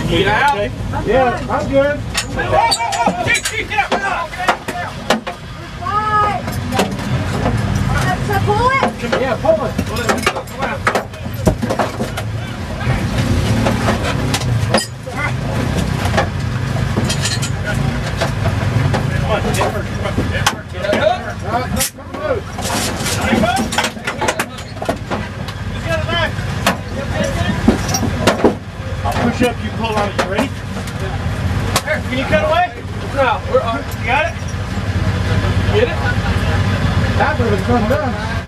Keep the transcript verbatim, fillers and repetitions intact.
You out? Okay? Yeah, I'm good. Whoa, whoa, whoa! Keep, keep, get up! Right. So pull it? Come on. Yeah, pull it. Pull it. Come on. Come on, get her. Come on, get her. Get her. All right, come loose. There you go. Just got it back. I'll push up, you pull on it. You ready? Here, can you cut away? No, we're on. You got it? Get it? That would have come done.